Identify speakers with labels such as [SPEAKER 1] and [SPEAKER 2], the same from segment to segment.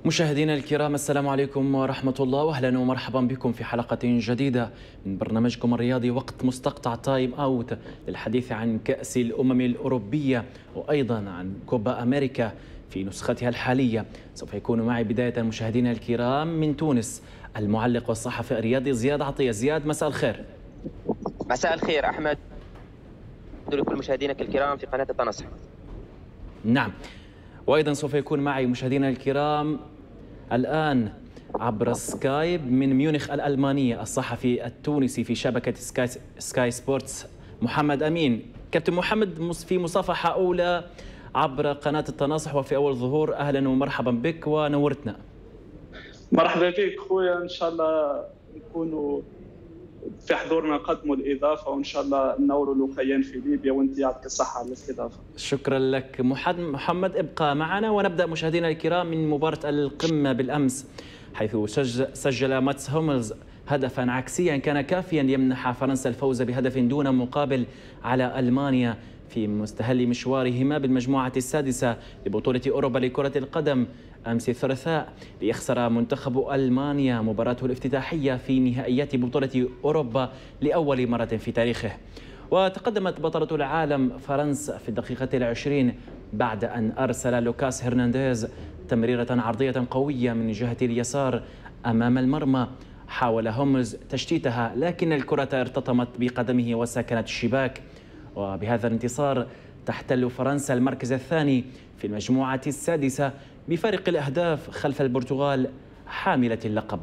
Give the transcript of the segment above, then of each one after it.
[SPEAKER 1] مشاهدينا الكرام، السلام عليكم ورحمة الله، وأهلا ومرحبا بكم في حلقة جديدة من برنامجكم الرياضي وقت مستقطع تايم أوت، للحديث عن كأس الأمم الأوروبية وأيضا عن كوبا أمريكا في نسختها الحالية. سوف يكون معي بداية مشاهدينا الكرام من تونس المعلق والصحفي الرياضي زياد عطية. زياد، مساء الخير.
[SPEAKER 2] مساء الخير أحمد، لكل مشاهدينك الكرام في قناة التنصح.
[SPEAKER 1] نعم، وأيضا سوف يكون معي مشاهدينا الكرام الآن عبر سكايب من ميونخ الألمانية الصحفي التونسي في شبكة سكاي سبورتس محمد أمين. كابتن محمد، في مصافحة أولى عبر قناة التناصح وفي أول ظهور، أهلا ومرحبا بك ونورتنا.
[SPEAKER 3] مرحبا بك خويا، إن شاء الله نكونوا في حضورنا نقدموا الإضافة، وإن شاء الله ننوروا الأخيين في ليبيا، وأنت يعطيك الصحة على الاستضافة.
[SPEAKER 1] شكرا لك محمد، ابقى معنا ونبدأ مشاهدينا الكرام من مباراة القمة بالأمس، حيث سجل ماتس هوملز هدفا عكسيا كان كافيا ليمنح فرنسا الفوز بهدف دون مقابل على ألمانيا في مستهل مشوارهما بالمجموعة السادسة لبطولة أوروبا لكرة القدم أمس الثلاثاء، ليخسر منتخب ألمانيا مباراته الافتتاحية في نهائيات بطولة أوروبا لأول مرة في تاريخه. وتقدمت بطلة العالم فرنسا في الدقيقة العشرين بعد أن أرسل لوكاس هرنانديز تمريرة عرضية قوية من جهة اليسار أمام المرمى. حاول هوملز تشتيتها لكن الكرة ارتطمت بقدمه وسكنت الشباك، وبهذا الانتصار تحتل فرنسا المركز الثاني في المجموعة السادسة بفارق الأهداف خلف البرتغال حاملة اللقب.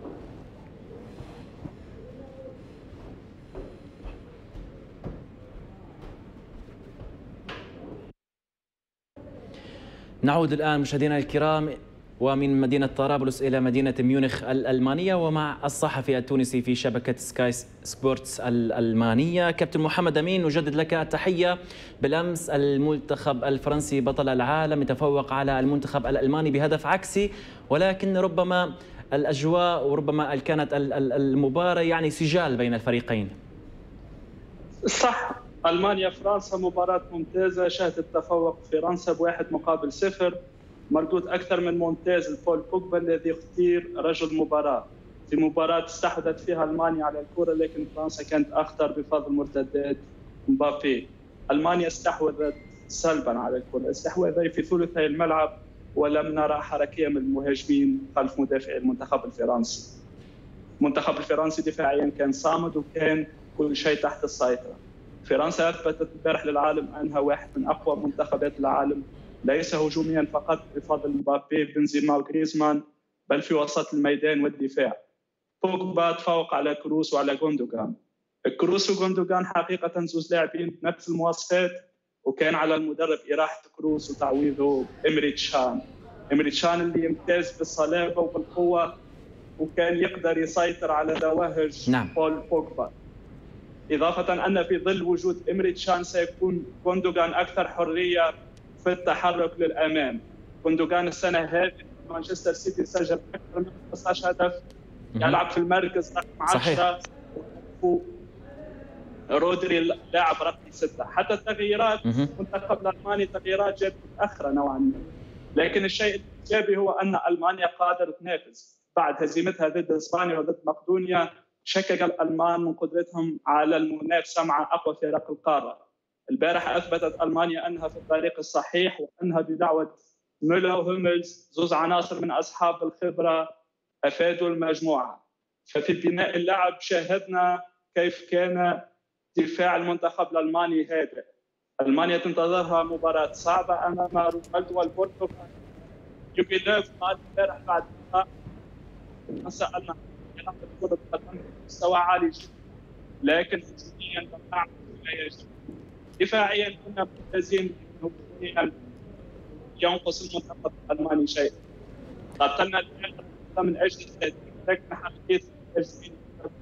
[SPEAKER 1] نعود الآن مشاهدينا الكرام ومن مدينة طرابلس إلى مدينة ميونخ الألمانية، ومع الصحفي التونسي في شبكة سكاي سبورتس الألمانية كابتن محمد أمين. نجدد لك التحية. بالأمس المنتخب الفرنسي بطل العالم يتفوق على المنتخب الألماني بهدف عكسي، ولكن ربما الأجواء وربما كانت المباراة يعني سجال بين الفريقين.
[SPEAKER 3] صح، ألمانيا فرنسا مباراة ممتازة، شهدت تفوق فرنسا ب1-0، مردود أكثر من ممتاز لبول بوجبا الذي اختير رجل مباراة في مباراة استحوذت فيها ألمانيا على الكرة، لكن فرنسا كانت أخطر بفضل مرتدات مبابي. ألمانيا استحوذت سلبا على الكرة، استحوذت في ثلثي الملعب، ولم نرى حركية من المهاجمين خلف مدافعي المنتخب الفرنسي. المنتخب الفرنسي دفاعيا كان صامد وكان كل شيء تحت السيطرة. فرنسا أثبتت البارح للعالم أنها واحد من أقوى منتخبات العالم، ليس هجوميا فقط بفضل مبابي بنزيما وغريزمان، بل في وسط الميدان والدفاع. بوجبا تفوق على كروس وعلى غوندوغان. كروس وغوندوغان حقيقة زوج لاعبين بنفس المواصفات، وكان على المدرب إراحة كروس وتعويضه إمري تشان اللي يمتاز بالصلابة وبالقوة، وكان يقدر يسيطر على ذواهج بول بوجبا. إضافة أن في ظل وجود إمري تشان سيكون غوندوغان أكثر حرية في التحرك للأمام. غوندوغان السنة هذه مانشستر سيتي سجل أكثر من 15 هدف، يلعب في المركز رقم 10، رودري لاعب رقم 6. حتى التغييرات المنتخب الألماني تغييرات جت متأخرة نوعا ما، لكن الشيء الإيجابي هو أن ألمانيا قادرة تنافس بعد هزيمتها ضد إسبانيا وضد مقدونيا. شكك الألمان من قدرتهم على المنافسة مع أقوى فرق القارة. البارح أثبتت ألمانيا أنها في الطريق الصحيح، وأنها بدعوة ميلر وهوملز زوج عناصر من أصحاب الخبرة أفادوا المجموعة. ففي بناء اللعب شاهدنا كيف كان دفاع المنتخب الألماني هادئ. ألمانيا تنتظرها مباراة صعبة أمام رونالدو والبرتغال. يوغيلوف قال البارح بعد سألنا يلعب كرة القدم بمستوى عالي جدا، لكن هجوميا لم نعمل ما يجب. دفاعيا كنا ممتازين، هجوميا ينقص المنتخب الألماني شيء. قاتلنا من أجل التهديد، لكن حقيقة التسجيل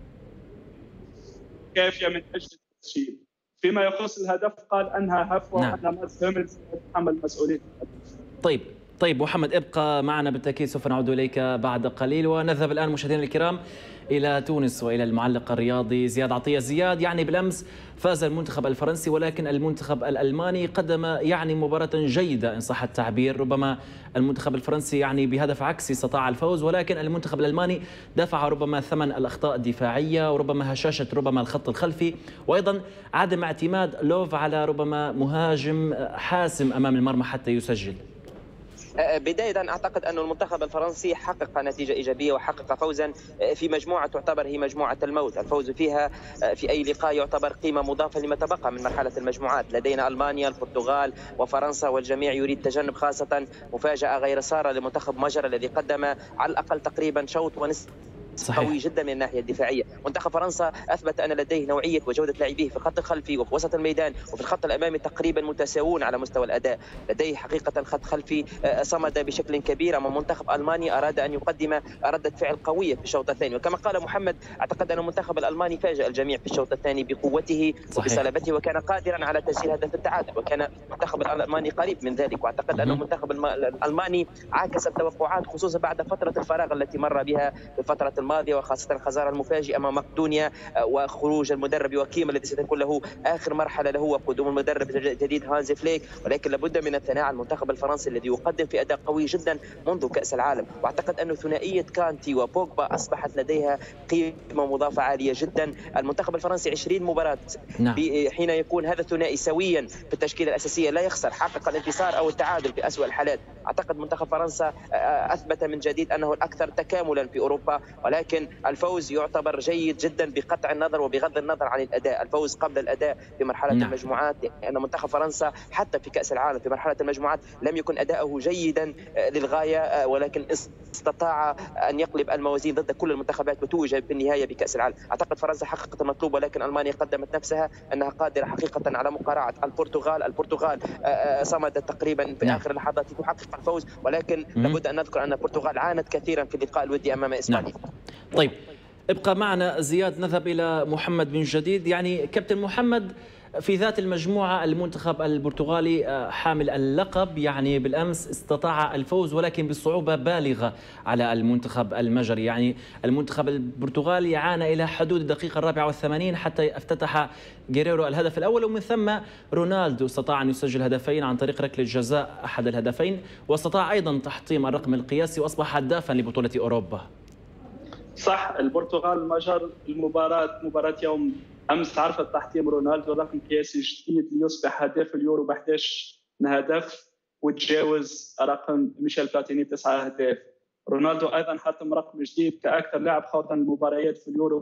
[SPEAKER 3] كافية من أجل التسجيل. فيما يخص الهدف قال أنها هفوة، وأن ماتس هوملز يتحمل مسؤولية الهدف.
[SPEAKER 1] طيب طيب محمد ابقى معنا بالتأكيد، سوف نعود إليك بعد قليل. ونذهب الآن مشاهدينا الكرام إلى تونس وإلى المعلق الرياضي زياد عطية. زياد، يعني بالأمس فاز المنتخب الفرنسي، ولكن المنتخب الألماني قدم مباراة جيدة إن صح التعبير. ربما المنتخب الفرنسي بهدف عكسي استطاع الفوز، ولكن المنتخب الألماني دفع ربما ثمن الأخطاء الدفاعية وربما هشاشة ربما الخط الخلفي، وأيضا عدم اعتماد لوف على ربما مهاجم حاسم أمام المرمى حتى يسجل.
[SPEAKER 2] بداية أعتقد أن المنتخب الفرنسي حقق نتيجة إيجابية وحقق فوزا في مجموعة تعتبر هي مجموعة الموت. الفوز فيها في أي لقاء يعتبر قيمة مضافة لما تبقى من مرحلة المجموعات. لدينا ألمانيا، البرتغال وفرنسا، والجميع يريد تجنب خاصة مفاجأة غير سارة لمنتخب مجر الذي قدم على الأقل تقريبا شوط ونصف صحيح. قوي جدا من الناحيه الدفاعيه. منتخب فرنسا اثبت ان لديه نوعيه وجوده لاعبيه في الخط الخلفي وفي وسط الميدان وفي الخط الامامي تقريبا متساوون على مستوى الاداء. لديه حقيقه خط خلفي صمد بشكل كبير امام منتخب المانيا اراد ان يقدم رده فعل قويه في الشوط الثاني. وكما قال محمد، اعتقد ان المنتخب الالماني فاجأ الجميع في الشوط الثاني بقوته وبصلابته، وكان قادرا على تسجيل هدف التعادل، وكان المنتخب الالماني قريب من ذلك. واعتقد ان المنتخب الالماني عاكس التوقعات، خصوصا بعد فتره الفراغ التي مر بها في الفتره الماضيه، وخاصه الخساره المفاجئه امام مقدونيا وخروج المدرب وكيم الذي ستكون له اخر مرحله له وقدوم المدرب الجديد هانزي فليك. ولكن لابد من الثناء على المنتخب الفرنسي الذي يقدم في اداء قوي جدا منذ كاس العالم. واعتقد ان ثنائيه كانتي وبوجبا اصبحت لديها قيمه مضافه عاليه جدا. المنتخب الفرنسي 20 مباراه حين يكون هذا الثنائي سويا في التشكيله الاساسيه لا يخسر، حقق الانتصار او التعادل في اسوء الحالات. اعتقد منتخب فرنسا اثبت من جديد انه الاكثر تكاملا في اوروبا، ولكن الفوز يعتبر جيد جدا بقطع النظر وبغض النظر عن الاداء. الفوز قبل الاداء في مرحله المجموعات، لان منتخب فرنسا حتى في كاس العالم في مرحله المجموعات لم يكن اداؤه جيدا للغايه، ولكن استطاع ان يقلب الموازين ضد كل المنتخبات وتوج في النهايه بكاس العالم. اعتقد فرنسا حققت المطلوب، ولكن المانيا قدمت نفسها انها قادره حقيقه على مقارعه البرتغال صمدت تقريبا في اخر اللحظات لتحقق الفوز، ولكن لابد ان نذكر ان البرتغال عانت كثيرا في اللقاء الودي امام اسبانيا.
[SPEAKER 1] طيب ابقى معنا زياد، نذهب إلى محمد من جديد. يعني كابتن محمد، في ذات المجموعة المنتخب البرتغالي حامل اللقب بالأمس استطاع الفوز، ولكن بصعوبة بالغة على المنتخب المجري. يعني المنتخب البرتغالي عانى إلى حدود الدقيقة 84 حتى افتتح غيريرو الهدف الأول، ومن ثم رونالدو استطاع أن يسجل هدفين عن طريق ركلة جزاء أحد الهدفين، واستطاع أيضا تحطيم الرقم القياسي وأصبح هدافا لبطولة أوروبا.
[SPEAKER 3] صح، البرتغال المجر مباراة يوم امس عرفت تحطيم رونالدو رقم قياسي جديد ليصبح هداف اليورو ب 11 هدف وتجاوز رقم ميشيل بلاتيني 9 اهداف. رونالدو ايضا حطم رقم جديد كاكثر لاعب خوضا المباريات في اليورو ب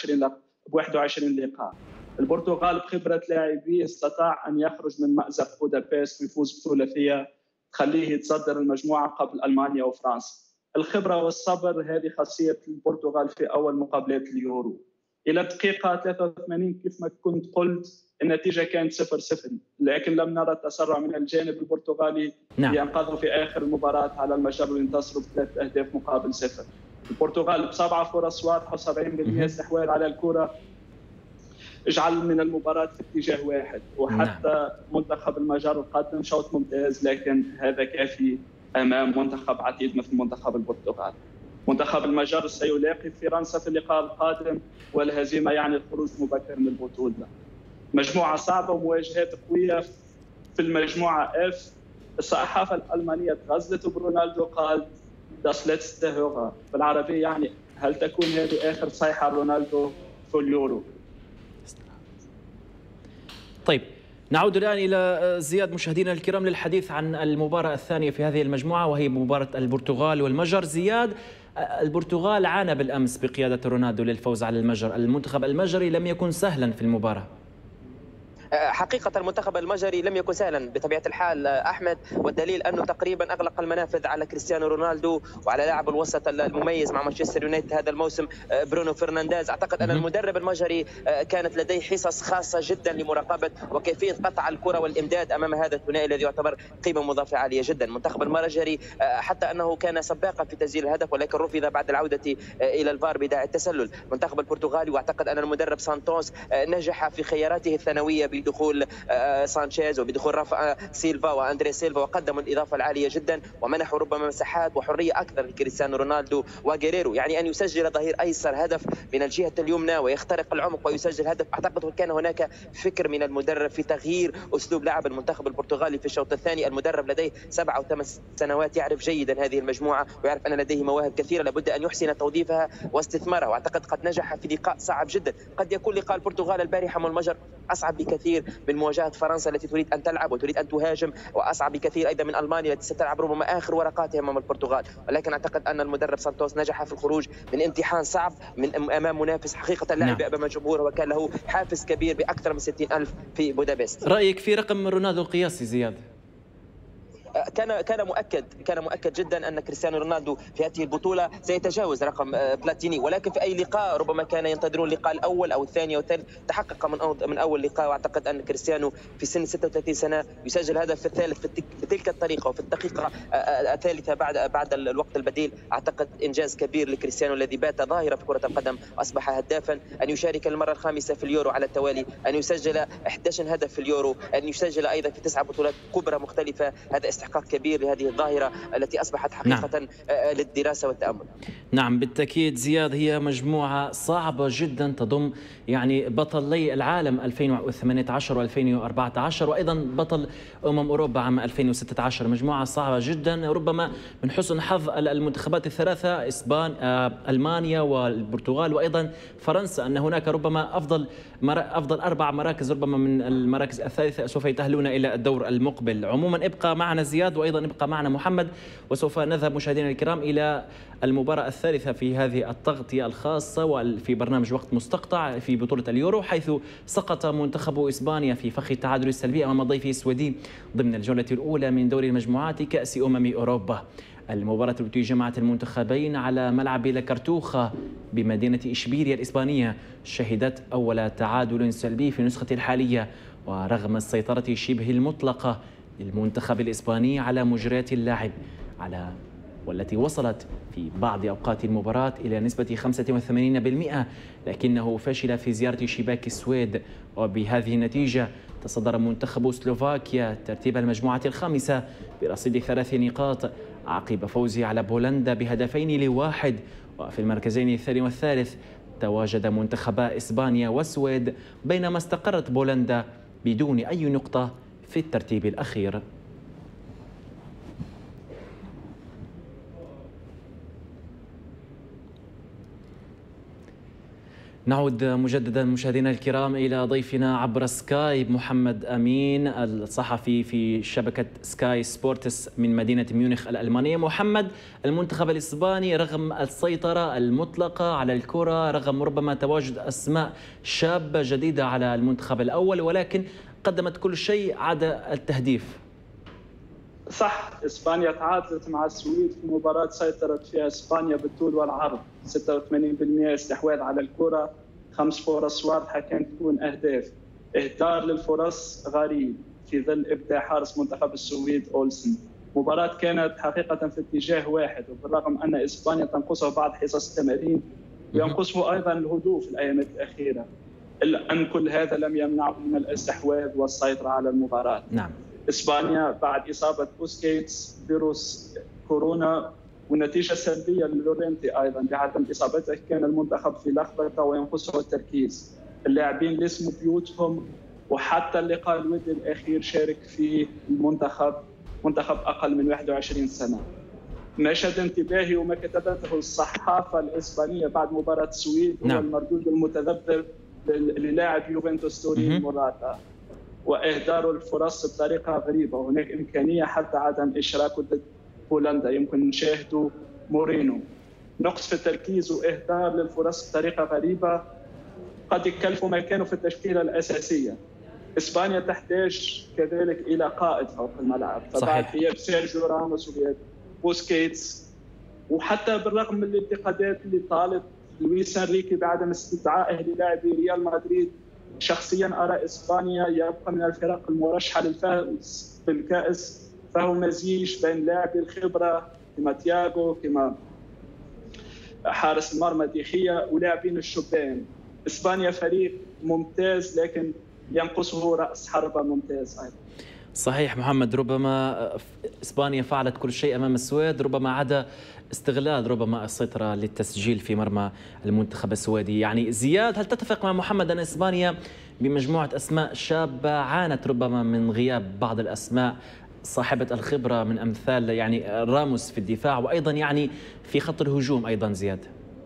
[SPEAKER 3] 21 لقاء. البرتغال بخبره لاعبيه استطاع ان يخرج من مأزق بودابست ويفوز بثلاثيه تخليه يتصدر المجموعه قبل المانيا وفرنسا. الخبره والصبر هذه خاصيه البرتغال في اول مقابلات اليورو. الى الدقيقه 83 كيف ما كنت قلت النتيجه كانت 0-0، لكن لم نرى التسرع من الجانب البرتغالي لينقذوا في اخر المباراه على المجر وينتصروا ب3 أهداف مقابل 0. البرتغال ب7 فرص واضحه و70% استحواذ على الكره اجعل من المباراه في اتجاه واحد، وحتى منتخب المجر قدم شوط ممتاز، لكن هذا كافي امام منتخب عتيد مثل منتخب البرتغال. منتخب المجر سيلاقي فرنسا في اللقاء القادم، والهزيمه يعني الخروج مبكر من البطوله. مجموعه صعبه ومواجهات قويه في المجموعه اف. الصحافه الالمانيه تغزلت برونالدو، قال das letzte Hurra بالعربيه، يعني هل تكون هذه اخر صيحه رونالدو في اليورو.
[SPEAKER 1] طيب نعود الآن إلى زياد مشاهدينا الكرام للحديث عن المباراة الثانية في هذه المجموعة، وهي مباراة البرتغال والمجر. زياد، البرتغال عانى بالأمس بقيادة رونالدو للفوز على المجر. المنتخب المجري لم يكن سهلا في المباراة.
[SPEAKER 2] حقيقة المنتخب المجري لم يكن سهلا بطبيعة الحال أحمد، والدليل أنه تقريبا أغلق المنافذ على كريستيانو رونالدو وعلى لاعب الوسط المميز مع مانشستر يونايتد هذا الموسم برونو فرنانديز. أعتقد أن المدرب المجري كانت لديه حصص خاصة جدا لمراقبة وكيفية قطع الكرة والإمداد أمام هذا الثنائي الذي يعتبر قيمة مضافة عالية جدا. المنتخب المجري حتى أنه كان سباقا في تسجيل الهدف، ولكن رفض بعد العودة إلى الفار بداعي التسلل. المنتخب البرتغالي، واعتقد أن المدرب سانتوس نجح في خياراته الثانوية بدخول سانشيز وبدخول رافا سيلفا واندري سيلفا، وقدموا الاضافه العاليه جدا ومنحوا ربما مساحات وحريه اكثر لكريستيانو رونالدو وغيريرو. يعني ان يسجل ظهير ايسر هدف من الجهه اليمنى ويخترق العمق ويسجل هدف، اعتقد كان هناك فكر من المدرب في تغيير اسلوب لعب المنتخب البرتغالي في الشوط الثاني. المدرب لديه 7 أو 8 سنوات، يعرف جيدا هذه المجموعه ويعرف ان لديه مواهب كثيره لابد ان يحسن توظيفها واستثمارها، واعتقد قد نجح في لقاء صعب جدا. قد يكون لقاء البرتغال البارحه امام المجر اصعب بكثير من مواجهه فرنسا التي تريد ان تلعب وتريد ان تهاجم، واصعب بكثير ايضا من المانيا التي ستلعب ربما اخر ورقاتها امام البرتغال. ولكن اعتقد ان المدرب سانتوس نجح في الخروج من امتحان صعب من امام منافس حقيقه لعب امام جمهوره وكان له حافز كبير باكثر من 60,000 في بودابست.
[SPEAKER 1] رايك في رقم رونالدو القياسي زياد؟
[SPEAKER 2] كان مؤكد جدا ان كريستيانو رونالدو في هذه البطوله سيتجاوز رقم بلاتيني، ولكن في اي لقاء ربما كان ينتظرون اللقاء الاول او الثاني او الثالث، تحقق من اول لقاء. واعتقد ان كريستيانو في سن 36 سنه يسجل هدف الثالث في تلك الطريقه وفي الدقيقه الثالثه بعد الوقت البديل. اعتقد انجاز كبير لكريستيانو الذي بات ظاهره في كره القدم واصبح هدافا، ان يشارك المره الخامسه في اليورو على التوالي، ان يسجل 11 هدف في اليورو، ان يسجل ايضا في 9 بطولات كبرى مختلفه. هذا استحقاق كبير لهذه الظاهرة التي أصبحت حقيقة للدراسة والتأمل.
[SPEAKER 1] نعم بالتأكيد زياد، هي مجموعة صعبة جدا تضم يعني بطلي العالم 2018 و2014 وأيضا بطل أوروبا عام 2016. مجموعة صعبة جدا، ربما من حسن حظ المنتخبات الثلاثة ألمانيا والبرتغال وأيضا فرنسا أن هناك ربما أفضل 4 مراكز ربما من المراكز الثالثة سوف يتأهلون إلى الدور المقبل. عموما ابقى معنا زياد وأيضا ابقى معنا محمد، وسوف نذهب مشاهدينا الكرام إلى المباراة الثالثة في هذه التغطية الخاصة وفي برنامج وقت مستقطع في بطولة اليورو، حيث سقط منتخب إسبانيا في فخ التعادل السلبي أمام ضيفه السويدي ضمن الجولة الأولى من دوري المجموعات كأس أوروبا. المباراة التي جمعت المنتخبين على ملعب لاكارتوخا بمدينة إشبيلية الإسبانية شهدت أول تعادل سلبي في النسخة الحالية، ورغم السيطرة شبه المطلقة للمنتخب الإسباني على مجريات اللعب والتي وصلت في بعض أوقات المباراة إلى نسبة 85%، لكنه فشل في زيارة شباك السويد، وبهذه النتيجة تصدر منتخب سلوفاكيا ترتيب المجموعة الخامسة برصيد 3 نقاط عقب فوزه على بولندا ب2-1. وفي المركزين الثاني والثالث تواجد منتخبا إسبانيا والسويد، بينما استقرت بولندا بدون أي نقطة في الترتيب الأخير. نعود مجددا مشاهدينا الكرام إلى ضيفنا عبر سكايب محمد أمين الصحفي في شبكة سكاي سبورتس من مدينة ميونخ الألمانية. محمد، المنتخب الإسباني رغم السيطرة المطلقة على الكرة، رغم ربما تواجد أسماء شابة جديدة على المنتخب الأول، ولكن قدمت كل شيء عدا التهديف.
[SPEAKER 3] صح، إسبانيا تعادلت مع السويد في مباراة سيطرت فيها إسبانيا بالطول والعرض، 86% استحواذ على الكرة، 5 فرص واضحة كانت تكون أهداف. إهدار للفرص غريب في ظل إبداع حارس منتخب السويد أولسن. مباراة كانت حقيقة في اتجاه واحد، وبالرغم أن إسبانيا تنقصه بعض حصص التمارين وينقصه أيضا الهدوء في الأيام الأخيرة، إلا أن كل هذا لم يمنعه من الاستحواذ والسيطرة على المباراة.
[SPEAKER 1] نعم.
[SPEAKER 3] إسبانيا بعد إصابة بوسكيتس فيروس كورونا والنتيجة سلبية للورنتي أيضا بعدم إصابته، كان المنتخب في لخبطة وينقصه التركيز. اللاعبين لسموا بيوتهم، وحتى اللقاء الودي الأخير شارك فيه المنتخب أقل من 21 سنة. ما شد انتباهي وما كتبته الصحافة الإسبانية بعد مباراة السويد هو المردود المتذبذب للاعب يوفنتوس تورين موراتا وإهدار الفرص بطريقة غريبة. هناك إمكانية حتى عدم إشراكه ضد بولندا، يمكن نشاهدوا مورينو. نقص في التركيز وإهدار للفرص بطريقة غريبة قد يكلفوا مكانه في التشكيلة الأساسية. إسبانيا تحتاج كذلك إلى قائد فوق الملعب، فبعد غياب سيرجيو راموس وغياب بوسكيتس، وحتى بالرغم من الانتقادات اللي طالت لويس انريكي بعدم استدعائه للاعبي ريال مدريد، شخصيا أرى إسبانيا يبقى من الفرق المرشحة للفوز بالكأس، فهو مزيج بين لاعبي الخبرة كما تياغو كما حارس المرمى ديخيا ولاعبين الشبان. إسبانيا فريق ممتاز، لكن ينقصه رأس حربة ممتاز أيضا.
[SPEAKER 1] صحيح محمد، ربما إسبانيا فعلت كل شيء أمام السويد، ربما عدا استغلال ربما السيطرة للتسجيل في مرمى المنتخب السويدي. يعني زياد، هل تتفق مع محمد أن إسبانيا بمجموعة أسماء شابة عانت ربما من غياب بعض الأسماء صاحبة الخبرة من أمثال يعني راموس في الدفاع، وأيضا يعني في خط الهجوم أيضا زياد؟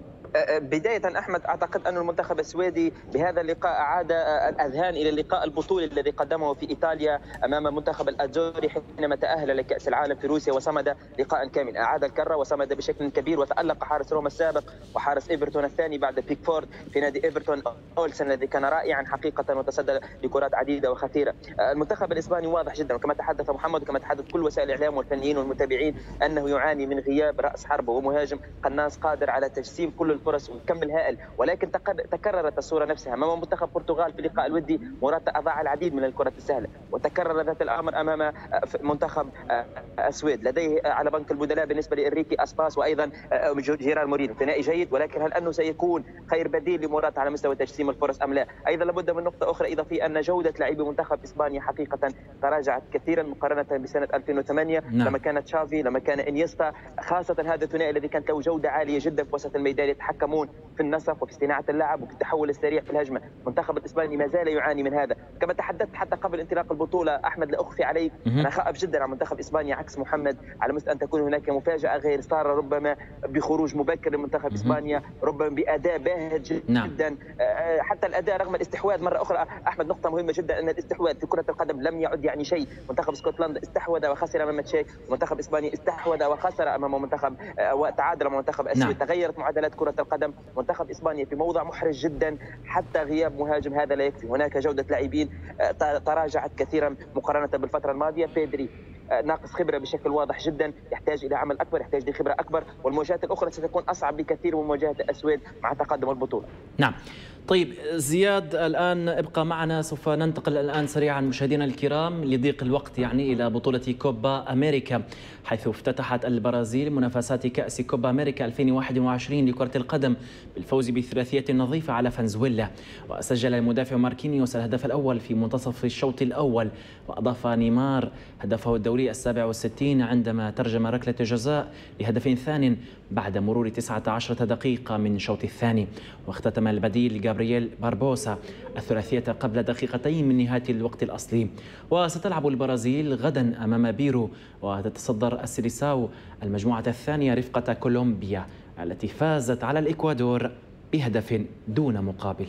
[SPEAKER 2] بداية أحمد، أعتقد أن المنتخب السويدي بهذا اللقاء أعاد الأذهان إلى اللقاء البطولي الذي قدمه في إيطاليا أمام منتخب الأزوري حينما تأهل لكأس العالم في روسيا وصمد لقاء كامل. أعاد الكرة وصمد بشكل كبير، وتألق حارس روما السابق وحارس إيفرتون الثاني بعد بيكفورد في نادي إيفرتون أولسن الذي كان رائعا حقيقة وتصدى لكرات عديدة وخطيرة. المنتخب الإسباني واضح جدا، وكما تحدث محمد وكما تحدث كل وسائل الإعلام والفنيين والمتابعين، أنه يعاني من غياب رأس حربة ومهاجم قناص قادر على تجسيم كل الفرص وكم الهائل. ولكن تكررت الصورة نفسها أمام منتخب البرتغال في اللقاء الودي. موراتا أضاع العديد من الكرات السهلة، وتكرر ذات الأمر أمام منتخب السويد. لديه على بنك البدلاء بالنسبة لإنريكي أسباس وأيضا جيرار مورينو ثنائي جيد، ولكن هل أنه سيكون خير بديل لموراتا على مستوى تجسيم الفرص أم لا؟ أيضا لابد من نقطة أخرى إضافية، أن جودة لاعبي منتخب إسبانيا حقيقة تراجعت كثيرا مقارنة بسنة 2008 لما كانت تشافي، لما كان إنيستا، خاصة هذا الثنائي الذي كانت له جودة عالية جدا في وسط الميدان، يتحكمون في النسق وفي صناعة اللعب وفي التحول السريع في الهجمة. المنتخب الإسباني ما زال يعاني من هذا. كما تحدثت حتى قبل انطلاق البطولة أحمد، لا أخفي عليك، أنا خائف جدا على منتخب إسبانيا عكس محمد، على مستوى أن تكون هناك مفاجأة غير سارة، ربما بخروج مبكر لمنتخب إسبانيا، ربما بأداء باهت جدا. حتى الأداء رغم الاستحواذ. مرة أخرى أحمد، نقطة مهمة جدا، أن الاستحواذ في كرة القدم لم يعد يعني شيء. منتخب اسكتلندا استحوذ وخسر أمام تشيك، ومنتخب إسبانيا استحوذ وخسر أمام منتخب وتعادل مع منتخب السويد. تغيرت معادلات كرة القدم. منتخب إسبانيا في موضع محرج جدا، حتى غياب مهاجم هذا لا يكفي. هناك جودة لاعبين تراجعت كثيرا مقارنة بالفترة الماضية. بيدري ناقص خبرة بشكل واضح جدا، يحتاج إلى عمل أكبر، يحتاج لخبرة أكبر، والمواجهات الأخرى ستكون أصعب بكثير من مواجهة الأسود مع تقدم البطولة.
[SPEAKER 1] نعم. طيب زياد، الآن ابقى معنا، سوف ننتقل الآن سريعا مشاهدينا الكرام لضيق الوقت يعني إلى بطولة كوبا أمريكا، حيث افتتحت البرازيل منافسات كأس كوبا أمريكا 2021 لكرة القدم بالفوز بثلاثية نظيفة على فنزويلا. وسجل المدافع ماركينيوس الهدف الأول في منتصف الشوط الأول، وأضاف نيمار هدفه الدوري 67 عندما ترجم ركلة جزاء لهدف ثان بعد مرور 19 دقيقة من الشوط الثاني. واختتم البديل جابرييل باربوسا الثلاثية قبل دقيقتين من نهاية الوقت الأصلي. وستلعب البرازيل غدا أمام بيرو، وتتصدر السيليساو المجموعة الثانية رفقة كولومبيا التي فازت على الإكوادور بهدف دون مقابل.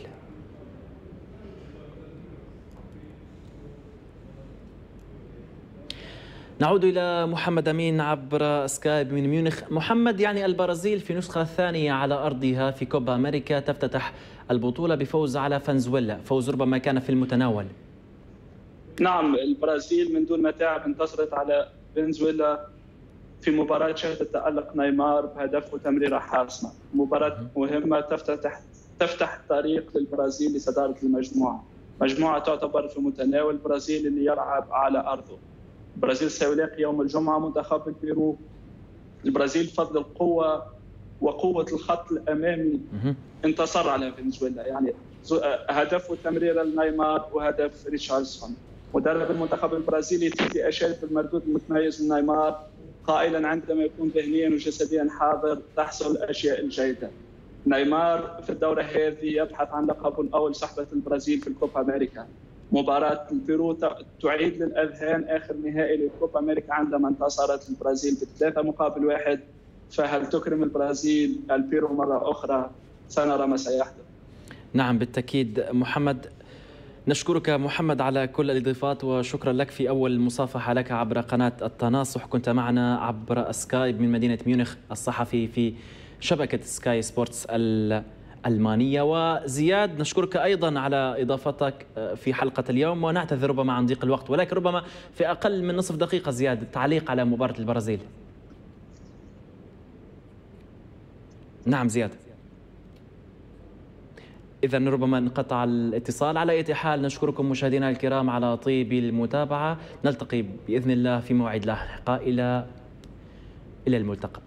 [SPEAKER 1] نعود إلى محمد أمين عبر سكايب من ميونخ. محمد، يعني البرازيل في النسخة الثانية على أرضها في كوبا أمريكا تفتتح البطولة بفوز على فنزويلا، فوز ربما كان في المتناول.
[SPEAKER 3] نعم، البرازيل من دون متاعب انتصرت على فنزويلا في مباراة شهدت تألق نيمار بهدف وتمريرة حاسمة. مباراة مهمة تفتح الطريق للبرازيل لصدارة المجموعة. مجموعة تعتبر في متناول البرازيل اللي يلعب على أرضه. البرازيل سيلاقي يوم الجمعة منتخب البيرو. البرازيل بفضل القوة وقوة الخط الأمامي انتصر على فنزويلا، يعني هدف وتمريرة لنيمار وهدف ريتشارلسون. مدرب المنتخب البرازيلي تيتي أشاد بالمردود المتميز من نيمار قائلا عندما يكون ذهنيا وجسديا حاضر تحصل الأشياء الجيدة. نيمار في الدورة هذه يبحث عن لقب الأول صحبة البرازيل في الكوبا أمريكا. مباراة البيرو تعيد للأذهان آخر نهائي للكوبا أمريكا عندما انتصرت البرازيل ب3-1. فهل تكرم البرازيل البيرو مرة أخرى؟ سنرى ما سيحدث.
[SPEAKER 1] نعم بالتأكيد. محمد، نشكرك محمد على كل الإضافات، وشكرا لك في أول مصافحة لك عبر قناة التناصح. كنت معنا عبر سكايب من مدينة ميونخ، الصحفي في شبكة سكاي سبورتس الألمانية. وزياد، نشكرك أيضا على إضافتك في حلقة اليوم، ونعتذر ربما عن ضيق الوقت، ولكن ربما في أقل من نصف دقيقة زياد تعليق على مباراة البرازيل. نعم زياد. إذا ربما انقطع الاتصال. على أي حال نشكركم مشاهدينا الكرام على طيب المتابعة. نلتقي بإذن الله في موعد لاحق. إلى الملتقى.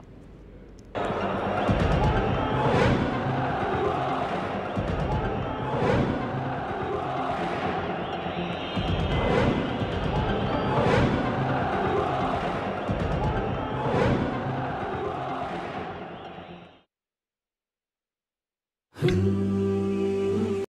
[SPEAKER 4] كل